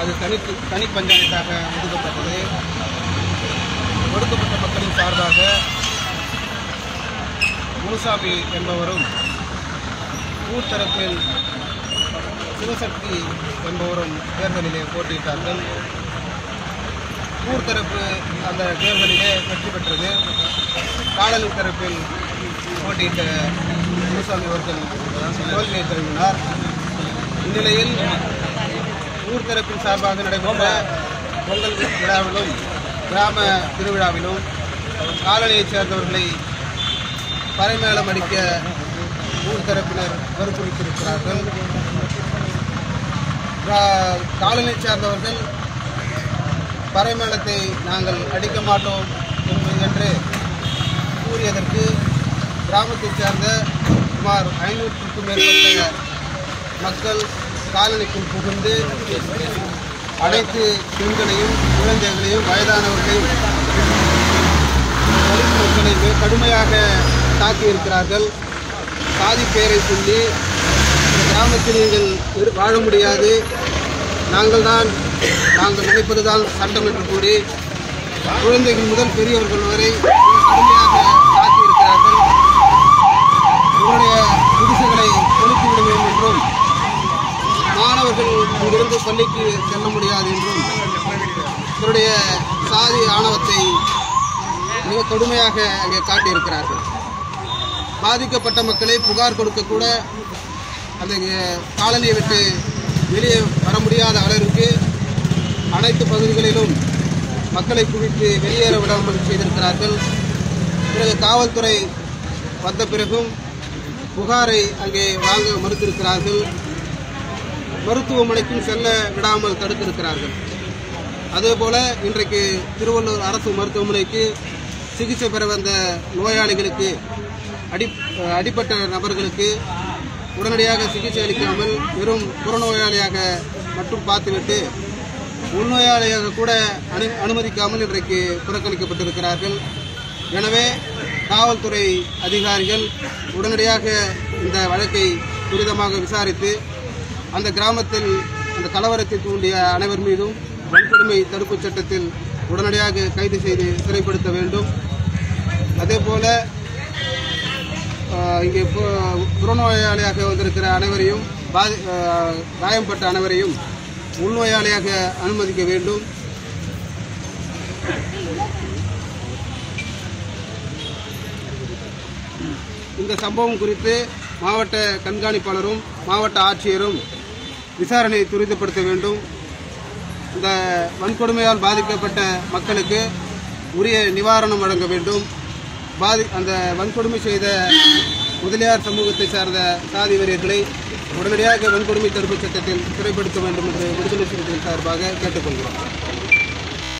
அது தனி பஞ்சாயத்தாக ஒதுக்கப்பட்டது. ஒடுக்கப்பட்ட மக்களின் சார்பாக முனுசாமி என்பவரும் ஊர் தரப்பில் சிவசக்தி என்பவரும் தேர்தலிலே போட்டியிட்டார்கள். ஊர் தரப்பு அந்த தேர்தலிலே வெற்றி பெற்றது. காலனி தரப்பில் போட்டியிட்ட முனுசாமி அவர்கள் தோல்வியை தழுவினார். இந்நிலையில் ஊர் தரப்பின் சார்பாக நடைபெற்ற பொங்கல் விழாவிலும் கிராம திருவிழாவிலும் காலனியைச் சேர்ந்தவர்களை பறைமேளம் அடிக்க ஊர் தரப்பினர் வற்புறுத்தியிருக்கிறார்கள். காலனியைச் சேர்ந்தவர்கள் பறைமேளத்தை நாங்கள் அடிக்க மாட்டோம் என்று கூறியதற்கு கிராமத்தைச் சேர்ந்த சுமார் 500க்கும் மேற்பட்ட மக்கள் காலனிக்குள் புகுந்து அனைத்து பெண்களையும் குழந்தைகளையும் வயதானவர்களையும் தலித் மக்களை கடுமையாக தாக்கியிருக்கிறார்கள். சாதி பெயரை சொல்லி கிராமத்தில் நீங்கள் வாழ முடியாது, நாங்கள் நினைப்பது தான் சட்டம் என்று கூறி குழந்தைகள் முதல் பெரியவர்கள் வரை கடுமையாக தாக்கியிருக்கிறார்கள். இவருடைய குடிசைகளை கொளுத்திவிட வேண்டும் என்றும் மாணவர்கள் இங்கிருந்து பள்ளிக்கு செல்ல முடியாது என்றும் இவருடைய சாதி ஆணவத்தை மிக கடுமையாக அங்கே காட்டியிருக்கிறார்கள். பாதிக்கப்பட்ட மக்களை புகார் கொடுக்கக்கூட அந்த காலனியை விட்டு வெளியே வர முடியாத அளவிற்கு அனைத்து பகுதிகளிலும் மக்களை குவித்து வெளியேற விடாமல் செய்திருக்கிறார்கள். பிறகு காவல்துறை வந்த பிறகும் புகாரை அங்கே வாங்க மறுத்திருக்கிறார்கள். மருத்துவமனைக்கும் செல்ல விடாமல் தடுத்திருக்கிறார்கள். அதேபோல இன்றைக்கு திருவள்ளூர் அரசு மருத்துவமனைக்கு சிகிச்சை பெற வந்த நோயாளிகளுக்கு அடிப்பட்ட நபர்களுக்கு உடனடியாக சிகிச்சை அளிக்காமல் வெறும் புறநோயாளியாக மட்டும் பார்த்துவிட்டு உள்நோயாளியாக கூட அனுமதிக்காமல் இன்றைக்கு புறக்கணிக்கப்பட்டிருக்கிறார்கள். எனவே காவல்துறை அதிகாரிகள் உடனடியாக இந்த வழக்கை துரிதமாக விசாரித்து அந்த கிராமத்தில் அந்த கலவரத்தை தூண்டிய அனைவர் மீதும் வன்கொடுமை தடுப்புச் சட்டத்தில் உடனடியாக கைது செய்து சிறைப்படுத்த வேண்டும். அதேபோல இங்கே புறநோயாளியாக வந்திருக்கிற அனைவரையும் காயம்பட்ட அனைவரையும் உள்நோயாளியாக அனுமதிக்க வேண்டும். இந்த சம்பவம் குறித்து மாவட்ட கண்காணிப்பாளரும் மாவட்ட ஆட்சியரும் விசாரணை துரிதப்படுத்த வேண்டும். இந்த வன்கொடுமையால் பாதிக்கப்பட்ட மக்களுக்கு உரிய நிவாரணம் வழங்க வேண்டும். அந்த வன்கொடுமை செய்த முதலியார் சமூகத்தை சார்ந்த சாதி வெறியர்களை உடனடியாக வன்கொடுமை தடுப்புச் சட்டத்தில் சிறைப்படுத்த வேண்டும் என்று விடுதலை சிறுத்தைகள் சார்பாக கேட்டுக்கொள்கிறோம்.